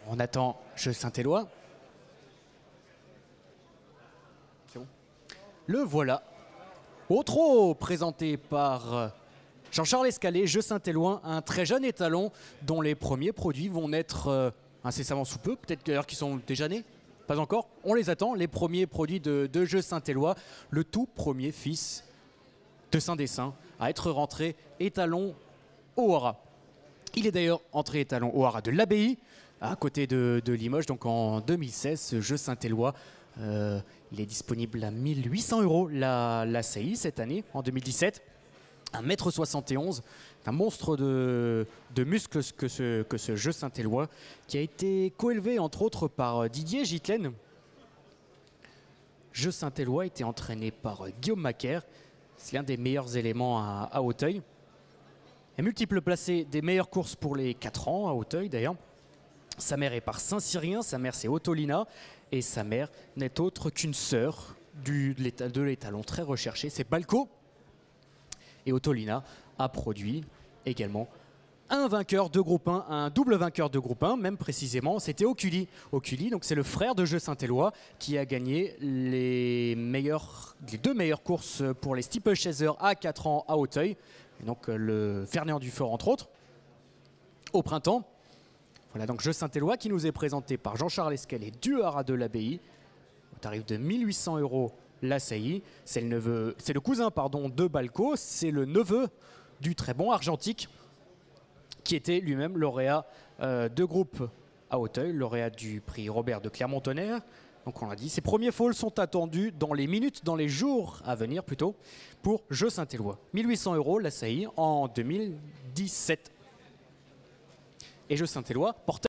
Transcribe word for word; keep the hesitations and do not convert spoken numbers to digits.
On attend Jeu Saint-Éloi. C'est bon. Le voilà. Au trot, présenté par Jean-Charles Escalé, Jeu Saint-Éloi, un très jeune étalon dont les premiers produits vont naître euh, incessamment sous peu, peut-être d'ailleurs qu'ils sont déjà nés, pas encore. On les attend, les premiers produits de, de Jeu Saint-Éloi, le tout premier fils de Saint-Dessin à être rentré étalon au Haras. Il est d'ailleurs entré étalon au Haras de l'Abbaye, à côté de, de Limoges, donc en deux mille seize, ce Jeu Saint-Éloi. Euh, il est disponible à mille huit cents euros la, la C I cette année, en deux mille dix-sept. un mètre soixante et onze, un monstre de, de muscles que ce, que ce Jeu Saint-Éloi, qui a été coélevé entre autres par Didier Gitlen. Jeu Saint-Éloi a été entraîné par Guillaume Macaire. C'est l'un des meilleurs éléments à, à Auteuil. Il a multiple placé des meilleures courses pour les quatre ans à Auteuil d'ailleurs. Sa mère est par Saint-Cyrien, sa mère c'est Ottolina, et sa mère n'est autre qu'une sœur du, de l'étalon très recherché, c'est Balco. Et Ottolina a produit également un vainqueur de groupe un, un double vainqueur de groupe un, même précisément, c'était Oculi. Oculi, donc c'est le frère de Jeu Saint-Éloi qui a gagné les, meilleurs, les deux meilleures courses pour les steeplechasers à quatre ans à Auteuil, et donc le Fernand-Dufort entre autres, au printemps. Voilà donc Jeu Saint-Éloi qui nous est présenté par Jean-Charles Escalé du Haras de l'Abbaye, au tarif de mille huit cents euros la saillie. C'est le, neveu, c'est le cousin pardon, de Balco, c'est le neveu du très bon Argentique, qui était lui-même lauréat euh, de groupe à Auteuil, lauréat du prix Robert de Clermont-Tonnerre. Donc on l'a dit, ses premiers foals sont attendus dans les minutes, dans les jours à venir plutôt, pour Jeu Saint-Éloi. mille huit cents euros la saillie en deux mille dix-sept. Et Jeu Saint-Éloi porte